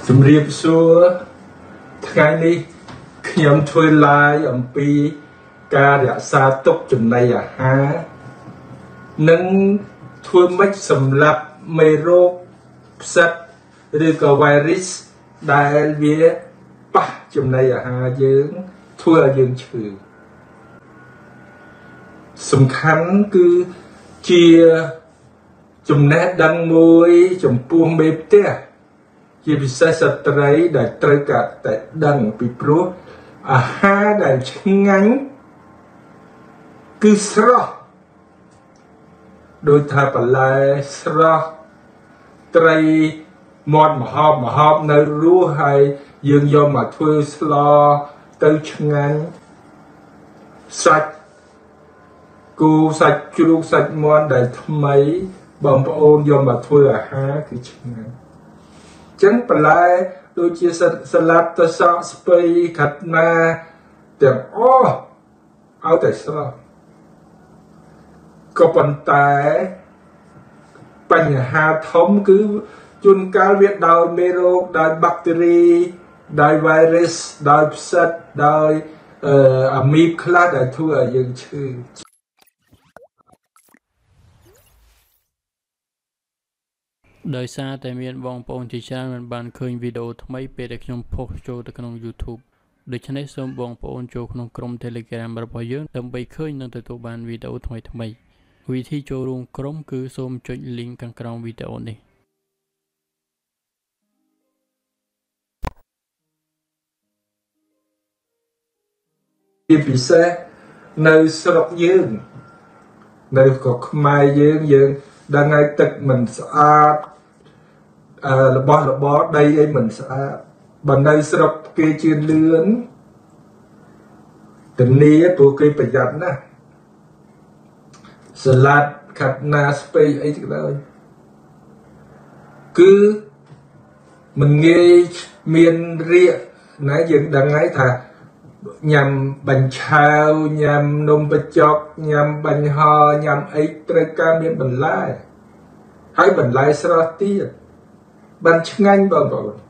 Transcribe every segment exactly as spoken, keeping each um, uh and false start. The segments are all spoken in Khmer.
ជំរាបសួរថ្ងៃនេះខ្ញុំធ្វើឡាយអំពីការរក្សាទុកចំណីអាហារនិងធ្វើម៉េចសម្រាប់មេរោគផ្សិតឬក៏ virus ដែលវាប៉ះចំណីអាហារយើងធ្វើឲ្យយើងឈឺសំខាន់គឺជាចំណេះដឹងមួយចំពោះមេផ្ទះជាពិសេសស្ត្រីដែលត្រូវការតែដឹងពីព្រោះអាហារដែលឆ្ងាញ់គឺស្រស់ដោយថាបន្លែស្រស់ត្រីមាត់ម្ហូបម្ហូបនៅរស់ហើយយើងយកមកធ្វើស្លទៅឆ្ងាញ់សាច់គូសាច់ជ្រូកសាច់មាន់ដែលថ្មីបងប្អូនយកមកធ្វើអាហារគឺឆ្ងាញ់ចឹងបន្លែដូចជាសាឡាត់ទៅសក់ស្ពៃខាត់ណាទាំងអស់ឲ្យតែស្រស់ក៏ប៉ុន្តែបញ្ហាធំគឺជួនកាលវាដោយមេរោគដោយបាក់តេរីដោយ virus ដោយផ្សិតដោយអាមីបខ្លះដែលធ្វើឲ្យយើងឈឺដោយសារតែមានបងប្អូនជាច្រើនមិនបានឃើញវីដេអូថ្មីពេលដែលខ្ញុំផុសចូលទៅក្នុង YouTube ដូច្នេះសូមបងប្អូនចូលក្នុងក្រុម Telegram របស់យើងដើម្បីឃើញនិងទទួលបានវីដេអូថ្មីៗវិធីចូលរួមក្រុមគឺសូមចុច link ខាងក្រោមវីដេអូនេះជាពិសេសនៅស្រុកយើងនៅក៏ខ្មែរយើងយើងដឹងហើយទឹកមិនស្អាតរបស់របរដីអីមិនស្អាតបើនៅស្រុកគេជឿនលឿនធានាព្រោះគេប្រយ័ត្នណាស់សាឡាត់ខាត់ណាស្ពៃអីទៅដល់គឺមិនងាយមានរាគណាយើងដឹងហើយថាញ៉ាំបាញ់ឆាវញ៉ាំនំបញ្ចុកញ៉ាំបាញ់ហញ៉ាំអីត្រូវការមានបន្លែហើយបន្លែស្រស់ទៀតបានឆ្ងាញ់បងប្អូន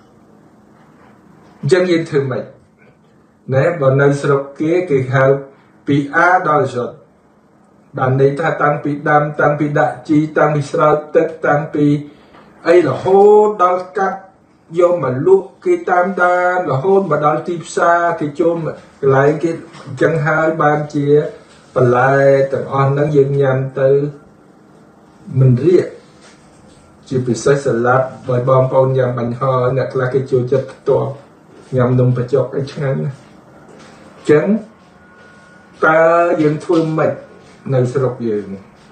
អញ្ចឹងយើងធ្វើម៉េចណែបើនៅស្រុកគេគេហៅពី A ដល់ Z បានន័យថាតាំងពីដាំតាំងពីដាក់ជីតាំងពីស្រោចទឹកតាំងពីអីរហូតដល់កាត់យកមកលក់គេតាមដានរហូតមកដល់ទីផ្សារគេចូលកន្លែងគេអញ្ចឹងហើយបានជាបន្លែទាំងអស់ហ្នឹងយើងញ៉ាំទៅមិនរាគជាពិសេសសាឡាត់បើបងប្អូនញ៉ាំបាញ់ហអ្នកខ្លះគេចូលចិត្តផ្ទាប់ញ៉ាំនំបញ្ចុកអីឆ្ងាញ់ណាស់អញ្ចឹងតើយើងធ្វើម៉េចនៅស្រុកយើង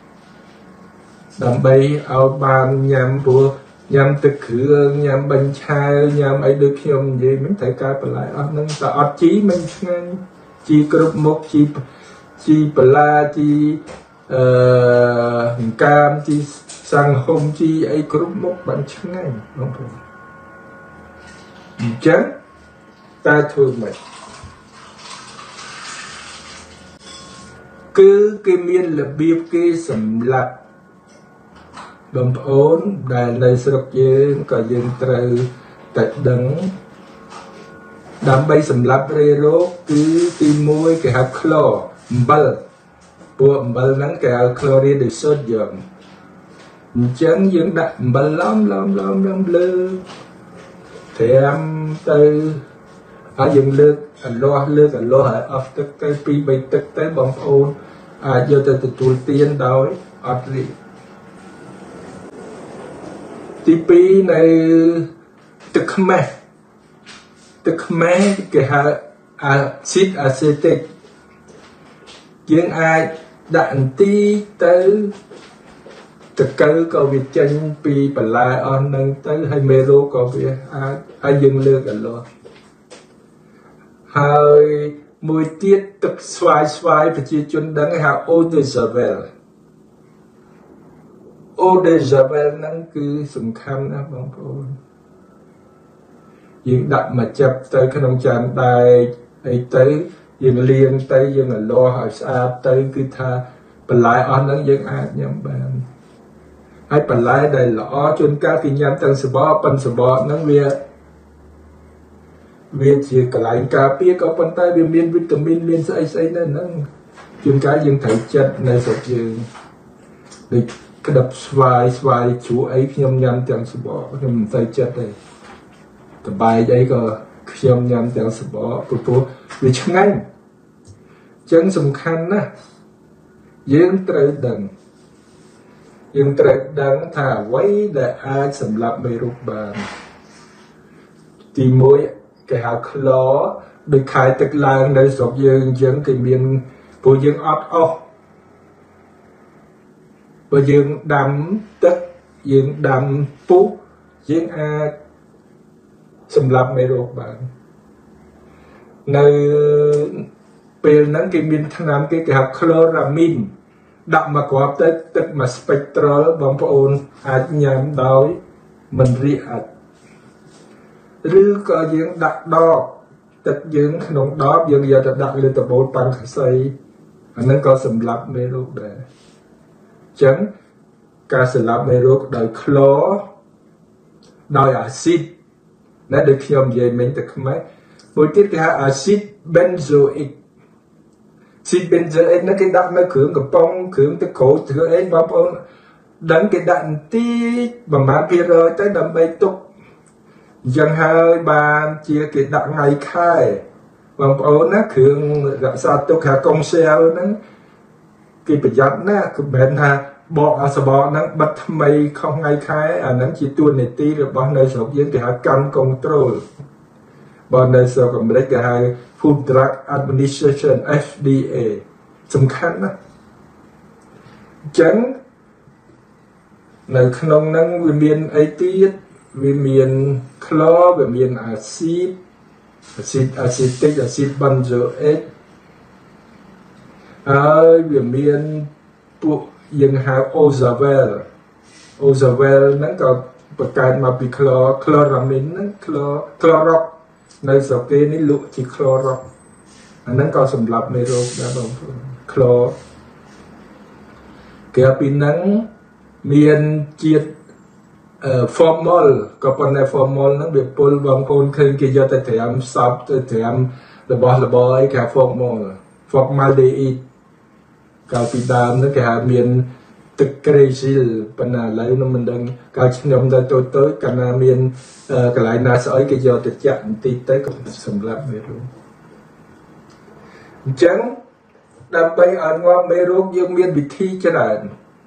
ដើម្បីឲ្យបានញ៉ាំព្រោះញ៉ាំទឹកគ្រឿងញ៉ាំបាញ់ឆាវញ៉ាំអីដូចខ្ញុំនិយាយមិនត្រូវការបន្លែអស់ហ្នឹងតែអត់ជីមិនឆ្ងាញ់ជីគ្រប់មុខជីជីបន្លាជីអឺកាមជីសង្ឃុំជីអីគ្រប់មុខបានឆ្ងាញ់បងប្អូនអញ្ចឹងតើធ្វើម៉េចគឺគេមានរបៀបគេសម្រាប់បងប្អូនដែលនៅស្រុកយើងក៏យើងត្រូវតែដឹងដើម្បីសម្រាប់រេរោគគឺទីមួយគេហៅក្លរអំបិលព្រោះអំបិលហ្នឹងគេហៅ chloride sodium អញ្ចឹងយើងដាក់អំបិលឡំឡំឡំឡំលើត្រាំទៅហើយយើងលើកអលាស់លើកអលាស់ឲ្យអស់ទឹកទៅពីរបីទឹកទៅបងប្អូនអាចយកទៅទទួលទានដោយអត់រីកទីពីរនៅទឹកខ្មេះទឹកខ្មេះគេហៅ acid acetic យើងអាចដាក់អន្ទីទៅតកៅក៏វាចេញពីបន្លែអស់ហ្នឹងទៅហើយមេរោគក៏វាអាចហើយយើងលើកអលាស់ហើយមួយទៀតទឹកស្វាយស្វាយប្រជាជនដឹងហៅ eau de javel eau de javel ហ្នឹងគឺសំខាន់ណាស់បងប្អូនយើងដាក់មកចាប់ទៅក្នុងចានដែកអីទៅយើងលាងទៅយើងអលាស់ឲ្យស្អាតទៅគឺថាបន្លែអស់ហ្នឹងយើងអាចញ៉ាំបានហើយបន្លែដែលល្អជួនកាលគេញ៉ាំទាំងសបកប៉ុនសបកហ្នឹងវាវាជាកន្លែងការពារក៏ប៉ុន្តែវាមានវីតាមីនមានស្អីស្អីនៅហ្នឹងជួនកាលយើងត្រូវចិត្តនៅស្រុកយើងដូចក្តាប់ស្វាយស្វាយជ្រូកអីខ្ញុំញ៉ាំទាំងសបកខ្ញុំមិនសូវចិត្តទេតបាយអីក៏ខ្ញុំញ៉ាំទាំងសបកព្រោះវាឆ្ងាញ់ចឹងសំខាន់ណាស់យើងត្រូវដឹងយើងត្រូវដឹងថាអ្វីដែលអាចសម្លាប់មេរោគបានទីមួយគេហៅក្លដូចខែទឹកឡើងនៅស្រុកយើងអញ្ចឹងគេមានពួកយើងអត់អស់បើយើងដាំទឹកយើងដាំពុះយើងអាចសម្លាប់មេរោគបាននៅពេលហ្នឹងគេមានថ្នាំគេគេហៅក្លរ៉ាមីនដាក់មកគ្រាប់ទៅទឹកមួយស្ពិចត្រលបងប្អូនអាចញ៉ាំដោយមិនរាកអាចឬក៏យើងដាក់ដបទឹកយើងក្នុងដបយើងយកទៅដាក់លើតបូលប៉ាន់ខ្សីអាហ្នឹងក៏សម្លាប់មេរោគដែរអញ្ចឹងការសម្លាប់មេរោគដោយក្លរដោយអាស៊ីតណាដូចខ្ញុំនិយាយមិញទៅខ្មែរមួយទៀតគេហៅអាស៊ីតប៊ែនហ្សូអ៊ិកស៊ីតប៊ែនហ្សូអ៊ិកហ្នឹងគេដាក់នៅគ្រឿងកំប៉ុងគ្រឿងទឹកក្រូចធ្វើអីបងប្អូនដឹងគេដាក់បន្តិចប្រហែលភាគរយទៅដើម្បីទុកអញ្ចឹងហើយបានជាគេដាក់ថ្ងៃខែបងប្អូនណាគ្រឿងរក្សាទុកថាកុងសែលហ្នឹងគេប្រយ័ត្នណាគឺមិនមែនថាបកអាសបកហ្នឹងបិទថ្មីខុសថ្ងៃខែអាហ្នឹងជាទួនាទីរបស់នៅស្រុកយើងគេហៅកម្ម control បើនៅស្រុកអាមេរិកគេហៅ Food Drug Administration F D A សំខាន់ណាស់អញ្ចឹងនៅក្នុងហ្នឹងវាមានអីទៀតវាមានក្លរវាមានអាស៊ីតអាស៊ីតអាស៊ីតិកអាស៊ីតប៊ែនហ្សូអ៊ិកហើយវាមានពួកយើងហៅអូហ្សាវែលអូហ្សាវែលហ្នឹងក៏បង្កើតមកពីក្លរក្លរ៉ាមីនហ្នឹងក្លរក្លរ៉ុកនៅស្រុកគេនេះលក់ជាក្លរ៉ុកអាហ្នឹងក៏សម្រាប់មេរោគដែរបងប្អូនក្លរគេពីហ្នឹងមានជាតិអឺ formol ក៏ប៉ុន្តែ formol ហ្នឹងវាពុលបងប្អូនឃើញគេយកទៅត្រាំសពទៅត្រាំរបស់របរអីគេ formol formaldehyde កាលពីដើមហ្នឹងគេហៅមានទឹកក្រេស៊ីលប៉ុន្តែឥឡូវនោះមិនដឹងកាលខ្ញុំទៅតូចតូចកាលណាមានកន្លែងណាស្អុយគេយកទៅចាក់បន្តិចទៅក៏សម្រាប់មេរោគអញ្ចឹងដើម្បីឲ្យងាប់មេរោគយើងមានវិធីច្រើន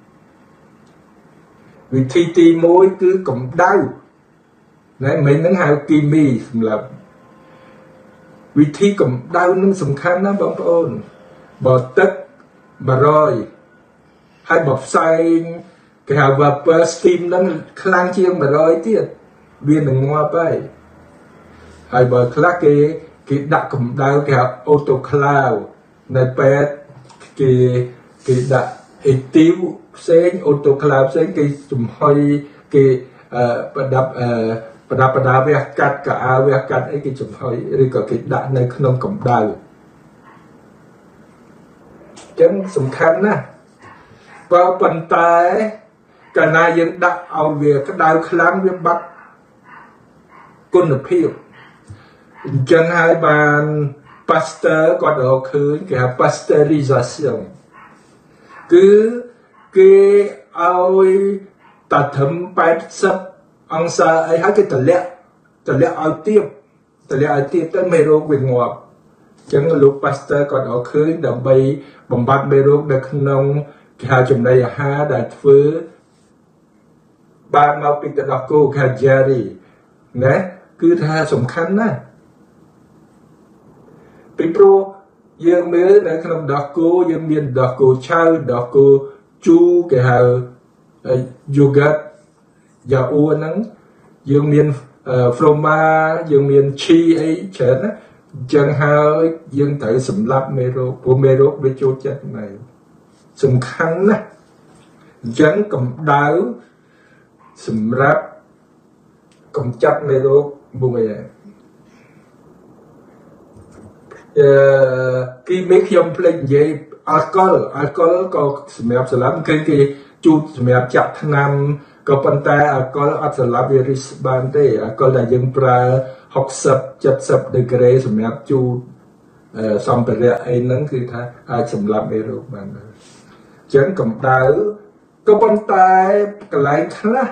វិធីទីមួយគឺកម្ដៅណែមិញហ្នឹងហៅគីមីសម្រាប់វិធីកម្ដៅនឹងសំខាន់ណាស់បងប្អូនបើទឹកមួយរយហើយបើផ្សែងគេហៅ vapor steam ហ្នឹងខ្លាំងជាងមួយរយទៀតវានឹងងាប់ហើយហើយបើខ្លះគេគេដាក់កម្ដៅគេហៅ autoclave នៅពេទ្យគេគេដាក់អេទីវផ្សេង autoclave ផ្សេងគេចំហុយគេប្រដាប់ប្រដាប់ប្រដាវះកាត់កៅអៅវះកាត់អីគេចំហុយឬក៏គេដាក់នៅក្នុងកម្ដៅចឹងសំខាន់ណាស់បើប៉ុន្តែកាលណាយើងដាក់ឲ្យវាក្តៅខ្លាំងវាបាត់គុណភាពអញ្ចឹងហើយបាន Pasteur គាត់រកឃើញគេហៅ pasteurisation គឺគេឲ្យតាត្រឹមแปดสิบអង្សាអីហើយគេតម្លាក់តម្លាក់ឲ្យទៀបតម្លាក់ឲ្យទៀបទៅមេរោគវាងាប់អញ្ចឹងលោក Pasteur គាត់រកឃើញដើម្បីបំបត្តិមេរោគនៅក្នុងគេហៅចំណីអាហារដែលធ្វើបានមកពីទឹកដោះគោគេហៅ Jerry ណាគឺថាសំខាន់ណាស់ពីព្រោះយើងមើលនៅក្នុងដោះគោយើងមានដោះគោឆៅដោះគោជូរគេហៅ yogurt យ៉ាអ៊ូហ្នឹងយើងមាន fromage យើងមាន cheese អីច្រើនណាអញ្ចឹងហើយយើងត្រូវសម្លាប់មេរោគព្រោះមេរោគវាចូលចិត្តនៅសំខាន់ណាស់អញ្ចឹងកម្ដៅសម្រាប់កម្ចាត់មេរោគមួយអឺគីមីខ្ញុំភ្លេចនិយាយអាល់កុលអាល់កុលក៏សម្រាប់សម្លាប់គេគេជូតសម្រាប់ចាក់ថ្នាំក៏ប៉ុន្តែអាល់កុលអត់សម្លាប់វីរុសបានទេអាល់កុលដែលយើងប្រើ học sập chật sập được cái sầm nhạt chu xong từ ra ấy nắngคือថាអាចសម្លាប់មេរោគបានចឹងកម្ដៅក៏ប៉ុន្តែកន្លែងខ្លះ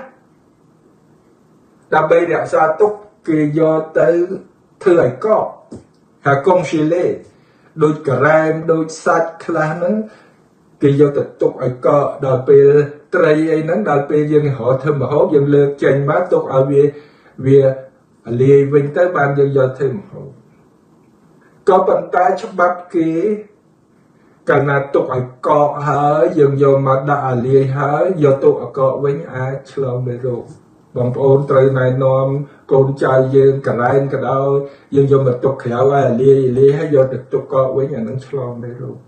ដើម្បីរក្សាទុកគេយកទៅធ្វើឲ្យកកហើយកុងស៊ីលេដូចការ៉ែមដូចសាច់ខ្លះហ្នឹងគេយកទៅទុកឲ្យកកដល់ពេលត្រីអីហ្នឹងដល់ពេលយើងរកធ្វើម្ហូបយើងលើកចេញមកទុកឲ្យវាវាលាយវិញទៅបានយើងយកធ្វើម្ហូបក៏ប៉ុន្តែច្បាប់គេកាលណាទុកឲ្យកកហើយយើងយកមកដាក់អាលាយហើយយកទុកឲ្យកកវិញអាចឆ្លងមេរោគបងប្អូនត្រូវណែនាំកូនចៅយើងកន្លែងក៏ដោយយើងយកមកទុកក្រៅឲ្យអាលាយលាយហើយយកទៅទុកកកវិញអានឹងឆ្លងមេរោគ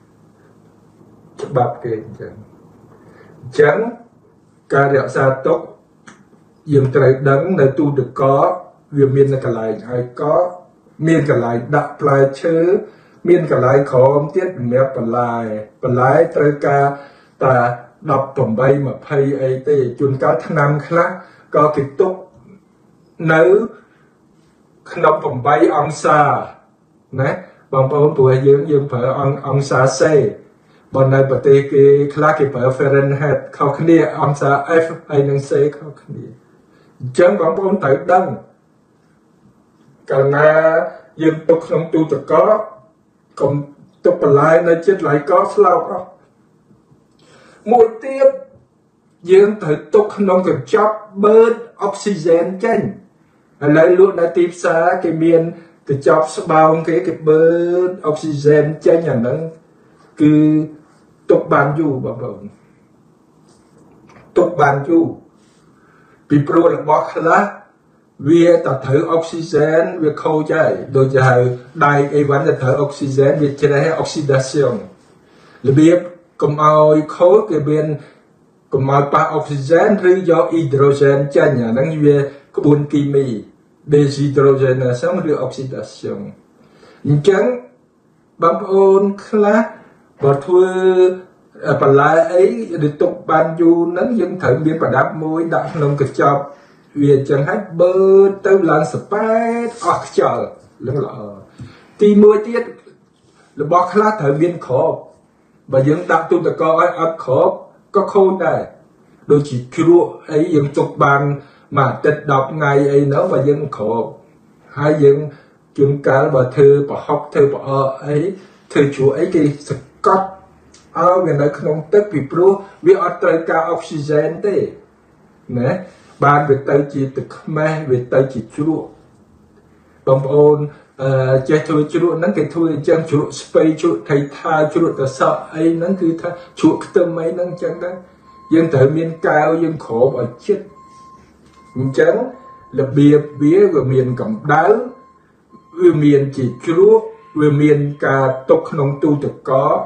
ច្បាប់គេអញ្ចឹងអញ្ចឹងការរក្សាទុកយើងត្រូវដឹងនៅទូទឹកកកវាមាននៅកន្លែងឲ្យកកមានកន្លែងដាក់ផ្លែឈើមានកន្លែងក្រោមទៀតសម្រាប់បន្លែបន្លែត្រូវការតែដប់ប្រាំបី ยี่สิบអីទេជួនកាលថ្នាំខ្លះក៏គេទុកនៅក្នុងប្រាំបីអង្សាណាបងប្អូនព្រោះយើងយើងប្រើអង្សាសេបើនៅប្រទេសគេខ្លះគេប្រើ Fahrenheit ខុសគ្នាអង្សា F ហើយនិង C ខុសគ្នាអញ្ចឹងបងប្អូនត្រូវដឹងកាលណាយើងទុកក្នុងទូទឹកកកកុំទុកបន្លែនៅជិតឡៃកកស្លោកអស់មួយទៀតយើងត្រូវទុកក្នុងកញ្ចប់បឺតអុកស៊ីហ្សែនចេញឥឡូវលក់នៅទីផ្សារគេមានកញ្ចប់ស្បោងគេគេបឺតអុកស៊ីហ្សែនចេញអាហ្នឹងគឺទុកបានយូរបងប្អូនទុកបានយូរពីព្រោះរបស់ខ្លះវាតត្រូវអុកស៊ីហ្សែនវាខូចហើយដូចជាហៅដៃអីវ៉ាន់ទៅត្រូវអុកស៊ីហ្សែនវាច្រេះអុកស៊ីដាសៀងរបៀបកុំឲ្យខូចគេមានកុំឲ្យប៉ះអុកស៊ីហ្សែនឬយកអ៊ីដ្រូសែនចេញអាហ្នឹងវាក្បួនគីមី dehydrogenation ឬ oxidation អញ្ចឹងបងប្អូនខ្លះបើធ្វើបន្លែអីឬទុកបានយូរហ្នឹងយើងត្រូវមានប្រដាប់មួយដាក់ក្នុងកញ្ចប់វាអញ្ចឹងហើយបឺតទៅឡើងសប៉ែតអស់ខ្យល់ឡើងល្អទីមួយទៀតរបស់ខ្លះត្រូវមានក្របបើយើងដាក់ទូទឹកកកឲ្យអត់ក្របក៏ខូចដែរដូចជាជ្រក់អីយើងទុកបានមួយអាទិត្យដប់ថ្ងៃអីនោះបើយើងក្របហើយយើងជួនកាលបើធ្វើប្រហុកធ្វើប្រអកអីធ្វើជ្រក់អីគេសកត់ឲ្យវានៅក្នុងទឹកពីព្រោះវាអត់ត្រូវការអុកស៊ីហ្សែនទេណាបានវាទៅជាទឹកខ្មេះវាទៅជាជ្រក់បងប្អូនអឺចេះធ្វើជ្រក់ហ្នឹងគេធ្វើអញ្ចឹងជ្រក់ស្ពៃជ្រក់ថៃថាជ្រក់តសក់អីហ្នឹងគឺថាជ្រក់ខ្ទឹមអីហ្នឹងអញ្ចឹងដែរយើងត្រូវមានកែវយើងគ្របឲ្យជិតអញ្ចឹងរបៀបវាវាមានកម្ដៅវាមានជាជ្រក់វាមានការទុកក្នុងទូទឹកកក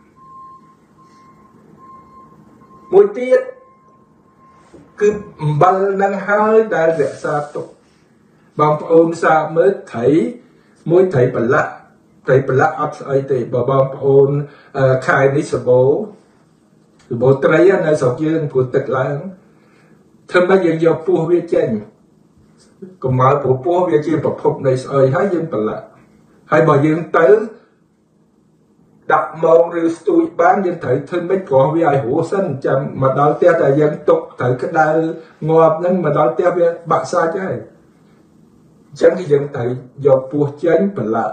មួយទៀតគឺអំបិលនឹងហើយដែលរក្សាទុកបងប្អូនសាកមើលត្រីមួយត្រីប្រឡាក់ត្រីប្រឡាក់អត់ស្អីទេបើបងប្អូនខែនេះសបោសបោត្រីនៅស្រុកយើងព្រោះទឹកឡើងធ្វើម៉េចយើងយកពោះវាចេញកុំឲ្យព្រោះពោះវាជាប្រភពនៃស្អុយហើយយើងប្រឡាក់ហើយបើយើងទៅដាក់ម៉ងឬស្ទូចបានយើងត្រូវធ្វើម៉េចព្រោះវាឲ្យរស់សិនចាំមកដល់ផ្ទះតែយើងទុកត្រូវក្តៅងាប់ហ្នឹងមកដល់ផ្ទះវាបាក់សាច់ហើយអញ្ចឹងគឺយើងត្រូវយកពោះចេញប្រឡាក់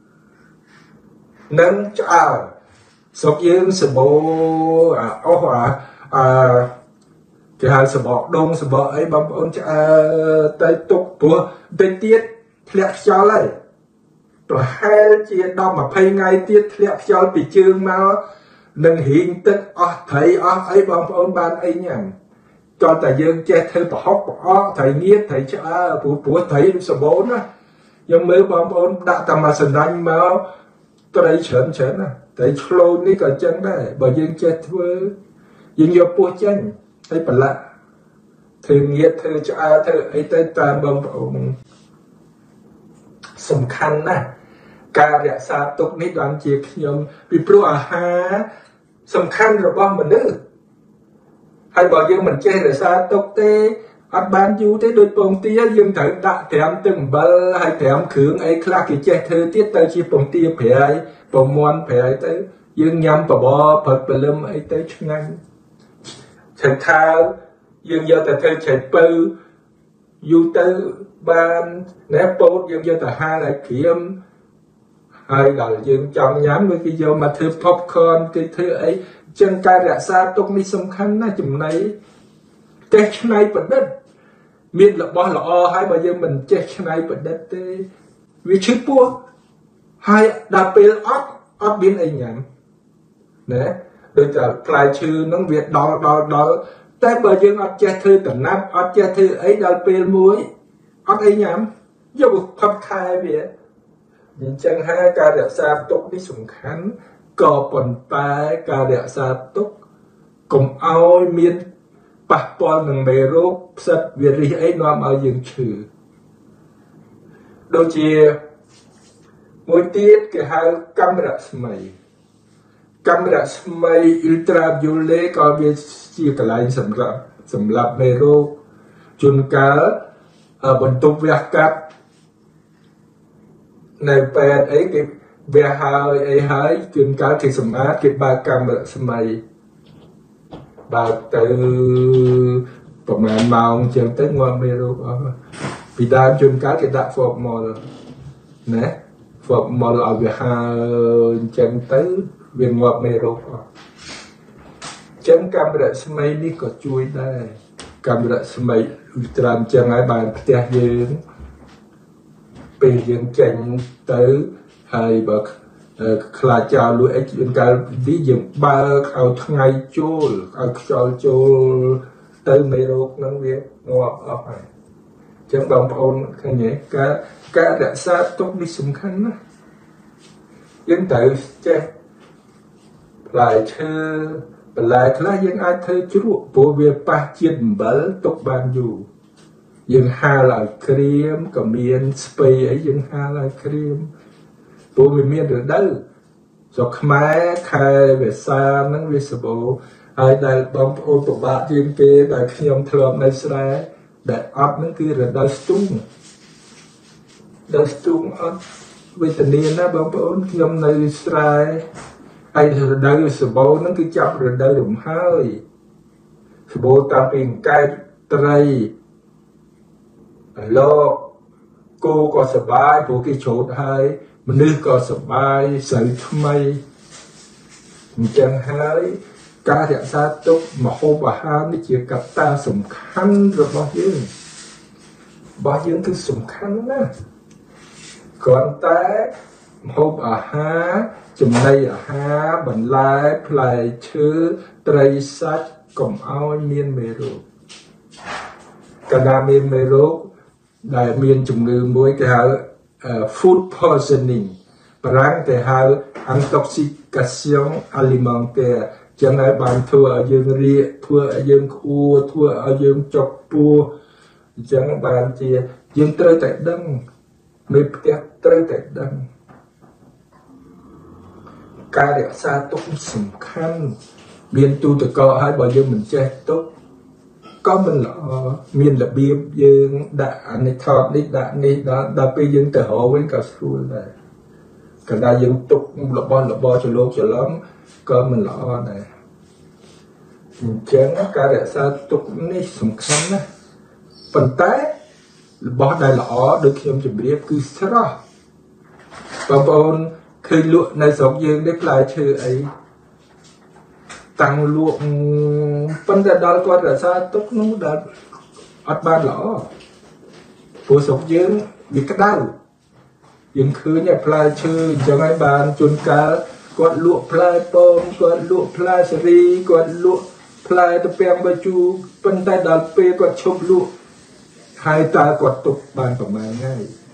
នឹងឆ្អើរស្រុកយើងសបោអាអស់អាអាគេហៅសបកដងសបកអីបងប្អូនឆ្អើរទៅទុកព្រោះតិចទៀតធ្លាក់ខ្យល់ហើយប្រហែលជាដប់ยี่สิบថ្ងៃទៀតធ្លាក់ខ្យល់ពីជើងមកនឹងរីងទឹកអស់ត្រីអស់អីបងប្អូនបានអីញ៉ាំចោលតែយើងចេះធ្វើប្រហុកប្រអកត្រីងៀតត្រីឆ្អើរព្រោះព្រោះត្រីសបូនណាយើងមើលបងប្អូនដាក់តែមួយសណ្ដាញ់មកត្រីច្រើនច្រើនណាត្រីឆ្លូននេះក៏អញ្ចឹងដែរបើយើងចេះធ្វើយើងយកពោះចេញហើយប្រឡាក់ធ្វើងៀតធ្វើឆ្អើរធ្វើអីទៅតាមបងប្អូនសំខាន់ណាស់ការរក្សាទុកនេះបានជាខ្ញុំពីព្រោះអាហារសំខាន់របស់មនុស្សហើយបើយើងមិនចេះរក្សាទុកទេអត់បានយូរទេដូចពងទាយើងត្រូវដាក់ត្រាំទឹកអំបិលហើយត្រាំគ្រឿងអីខ្លះគេចេះធ្វើទៀតទៅជាពងទាប្រៃប្រមាន់ប្រៃទៅយើងញ៉ាំបបរព្រឹកព្រលឹមអីទៅឆ្ងាញ់ឆៃថាវយើងយកតែធ្វើឆៃពៅយូរទៅបានណែពោតយើងយកទៅហាលឲ្យក្រៀមហើយដល់យើងចង់ញ៉ាំវាគេយកមកធ្វើ popcorn គេធ្វើអីចឹងការរក្សាទុកនេះសំខាន់ណាស់ចំណៃចេះឆ្នៃប្រឌិតមានរបស់ល្អហើយបើយើងមិនចេះឆ្នៃប្រឌិតទេវាឈឺពោះហើយដល់ពេលអត់អត់មានអីញ៉ាំណាដូចតែផ្លែឈើហ្នឹងវាដល់ដល់ដល់តែបើយើងអត់ចេះធ្វើដំណាប់អត់ចេះធ្វើអីដល់ពេលមួយអត់អីញ៉ាំយកផឹកខែវាអញ្ចឹងហើយការរក្សាទុកនេះសំខាន់ក៏ប៉ុន្តែការរក្សាទុកកុំឲ្យមានប៉ះពាល់នឹងមេរោគផ្សិតវីរុសអីនាំឲ្យយើងឈឺដូចជាមួយទៀតគេហៅកាំរស្មីកាំរស្មី ultraviolet ក៏វាជាកន្លែងសម្រាប់សម្រាប់មេរោគជួនកាលបន្ទប់វះកាត់នៅពេទ្យអីគេវះហើយអីហើយជួនកាលគេសម្អាតគេបើកកាំរស្មីបើកទៅប្រហែលម៉ោងចឹងទៅងាប់មេរោគអស់ពីដើមជួនកាលគេដាក់ formol ណា formol ឲ្យវាហើយអញ្ចឹងទៅវាងាប់មេរោគអស់ចឹងកាំរស្មីនេះក៏ជួយដែរកាំរស្មីត្រាំចឹងហើយបានផ្ទះយើងពេលយើងចេញទៅហើយបើខ្លាចចោលលួចអីជួនកាលនេះយើងបើកឲ្យថ្ងៃចូលឲ្យខ្យល់ចូលទៅមេរោគហ្នឹងវាងាប់អស់ហើយអញ្ចឹងបងប្អូនឃើញទេការការរក្សាទុកនេះសំខាន់ណាស់យើងត្រូវចេះផ្លែឈើបន្លែខ្លះយើងអាចធ្វើជ្រក់ព្រោះវាប៉ះជាតិអំបិលទុកបានយូរយើងហាលឲ្យក្រៀមក៏មានស្ពៃអីយើងហាលឲ្យក្រៀមព្រោះវាមានរដូវស្រុកខ្មែរខែវិសាហ្នឹងវាសបោហើយដែលបងប្អូនពិបាកជាងគេដែលខ្ញុំធ្លាប់នៅស្រែដែលអត់ហ្នឹងគឺរដូវស្ទូងដល់ស្ទូងអត់វេទនាណាបងប្អូនខ្ញុំនៅស្រែហើយរដូវសបោហ្នឹងគឺចាប់រដូវរំហើយសបោតាំងពីអង្កែបត្រីលោកគោក៏សបាយព្រោះគេច្រូតហើយមនុស្សក៏សបាយស្រូវថ្មីអញ្ចឹងហើយការរក្សាទុកម្ហូបអាហារនេះជាកត្តាសំខាន់របស់យើងរបស់យើងគឺសំខាន់ណាស់គ្រាន់តែម្ហូបអាហារចំណីអាហារបន្លែផ្លែឈើត្រីសាច់កុំឲ្យមានមេរោគកាលណាមានមេរោគដែលមានជំងឺមួយគេហៅ food poisoning បារាំងគេហៅ intoxication alimentaire ចឹងហើយបានធ្វើឲ្យយើងរាកធ្វើឲ្យយើងក្អួរធ្វើឲ្យយើងចុកពោះអញ្ចឹងបានជាយើងត្រូវតែដឹងមេផ្ទះត្រូវតែដឹងការរក្សាទុកសំខាន់មានទូទឹកកកហើយបើយើងមិនចេះទុកក៏មិនល្អមានរបៀបយើងដាក់អានេះថតនេះដាក់នេះដល់ដល់ពេលយើងទៅរកវិញក៏ស្រួលដែរកាលណាយើងទុករបស់របរច្រឡូកច្រឡំក៏មិនល្អដែរអញ្ចឹងការរក្សាទុកនេះសំខាន់ណាស់ប៉ុន្តែរបស់ដែលល្អដូចខ្ញុំជម្រាបគឺស្រស់បងប្អូនឃើញលក់នៅស្រុកយើងនេះផ្លែឈើអីតាំងលក់ប៉ុន្តែដល់គាត់រក្សាទុកនោះដល់អត់បានល្អព្រោះស្រុកយើងវាក្តៅយើងឃើញផ្លែឈើអញ្ចឹងហើយបានជួនកាលគាត់លក់ផ្លែពងគាត់លក់ផ្លែសេរីគាត់លក់ផ្លែត្រពាំងបាយជូរប៉ុន្តែដល់ពេលគាត់ឈប់លក់ហើយតើគាត់ទុកបានប្រមាណថ្ងៃ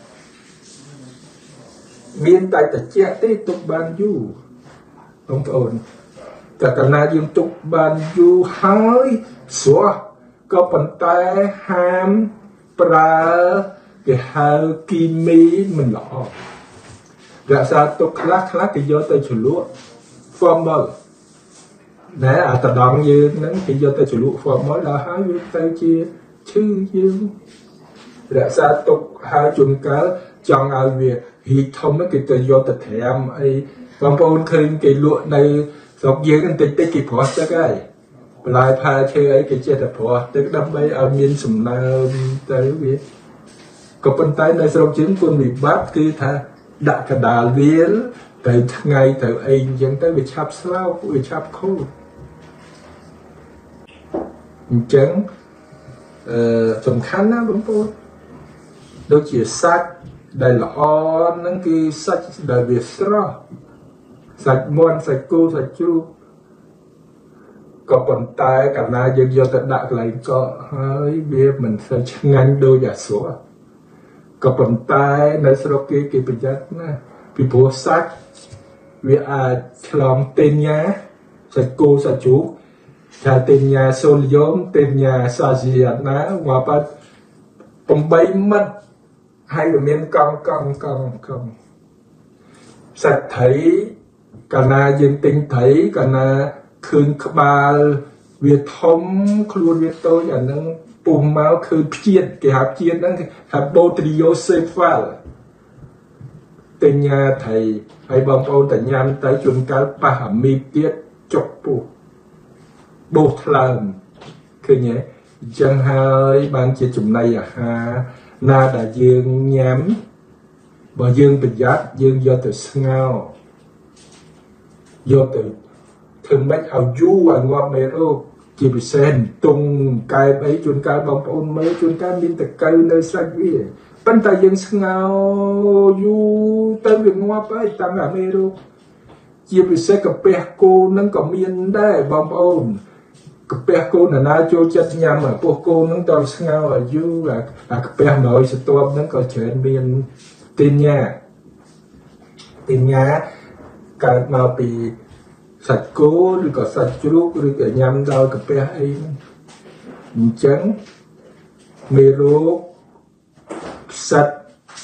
មានតែតិចទេទុកបានយូរបងប្អូនតែកាលណាយើងទុកបានយូរហើយស្រស់ក៏ប៉ុន្តែហាមប្រើគេហៅគីមីមិនល្អរក្សាទុកខ្លះខ្លះគេយកទៅជ្រលក់ formol ណែអាតដងយើងហ្នឹងគេយកទៅជ្រលក់ formol ដល់ហើយវាទៅជា chứ dương đã xa tục hai chung cá chọn ai việc hi thông cái cái do tập thể em ấy bóng bóng khơi cái lụa này dọc dưới cái tích tích kịp hóa chắc ấy lại pha chơi ấy cái chết tập hóa tức đâm bay ở miền sầm nam tới biết có phần tay này sau chứng quân bị bắt cứ tha đã cả đà viên tới ngày tới anh chẳng tới bị chắp sao bị chắp khô chẳng sầm khăn á bóng bóng đôi chỉ sách đây là on những cái sách đời Việt đó sách môn sách cô sách chú có phần tay cả na dân do tận đại lại có hơi biết mình sẽ ngành đôi giả số có phần tay nơi sau kia cái bây giờ nè vì bố sách vì à làm tên nhà sách cô sách chú cha tên nhà sơn giống tên nhà sa gì ná ngoài bắt bông bay mất hay là miền con con con con sạch thấy cả na dân tinh thấy cả na khương ba việt thống luôn việt tôi là nó bùm máu khương chiết cái hạt chiết đó hạt botrio sephal tên nhà thầy hay bông ôn tại nhà tới chúng ta ba mi tiết chọc bù bột làmคือnhé chẳng hai ban chỉ chủng này à ha na đã dương nhám và dương bị giác dương do từ ngao do từ thường mấy ảo du ở ngoài mê rô chỉ bị sen tung cái bấy chuồn cái bóng ôn mấy chuồn cái miên từ cây nơi sạch vì bên ta dương ngao du tới việc ngoài bấy tăng ở mê rô chỉ bị xe cặp bè cô nâng có miên đây bóng ôn cặp bè cô là na cho chất nhằm mà cô cô nâng tao ngao ở du là à cặp bè nói sẽ tốt nâng có chuyện miên tin nha tin nha cái mà bị sạch cố rồi có sạch chú rồi cả nhằm đau cặp bè ấy chẳng mê rô sạch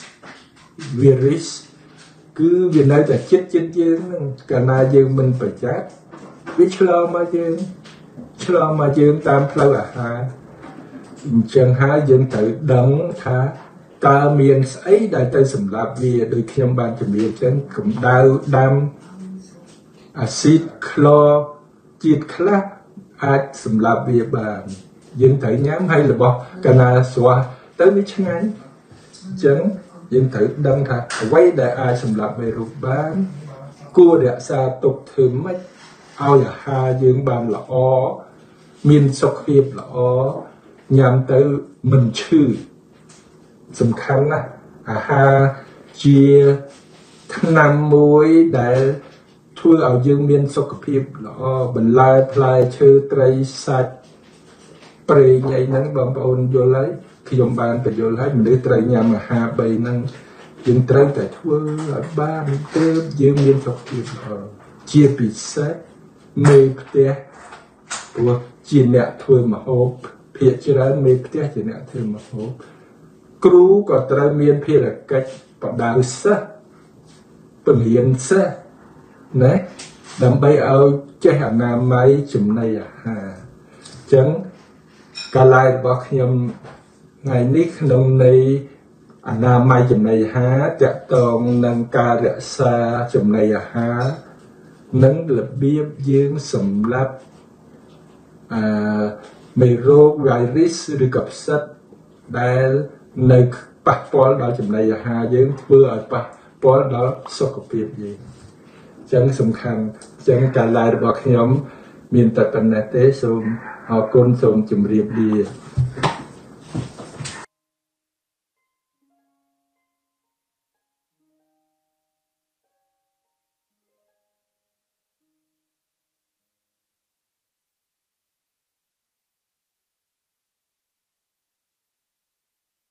virus cứ vì nơi ta chết chết chết cả na dương mình phải chết biết lo mà dương lo mà dương tam lâu là ha chẳng ha dương tự đấng tha ta miền ấy đại tây sầm lạp vì đôi khi ông ban chuẩn bị chân cũng đau đam axit clo chiết khla ác sầm lạp vì bà dương tự nhám hay là bỏ cả na xóa tới biết chẳng anh chẳng dân thử đâm thà quay đại ai sầm lạp về rụt bán cua đẹp xa tục thường mấy ao là ha dương bàn là ó miên sọc hiệp là ó nhằm tới mình chư sầm khăn á à ha chia tháng năm muối để thua ao dương miên sọc hiệp là ó bình lai plai chư trai sạch pre nhảy nắng bom ôn vô lấy khi dùng bàn phải vô lấy mình để trai nhà mà hà bầy năng dương trai tại thua ở ba mình tê dương miên sọc hiệp chia bị xét mê tê của chia nẹt thua mà hộp phía trên đó mê tê chia nẹt thua mà hộp cú có trai miên phía là cách bắt đầu sát tuần hiền sát đấy đâm bay ở chơi hàng nam máy chùm này à ha chẳng cả lại bác nhầm ngày nít nông này anh nam mai chùm này há chặt toàn nâng ca rẽ xa chùm này à há nâng là biếp dương sầm lấp mê rô virus được cập sách đã nơi bác bó đó chùm này à há dương vừa ở bác bó đó sốc cập biếp gì chẳng sầm khăn chẳng cả lại bác nhóm miền tây tận tế xôm họ côn xôm chùm riêng đi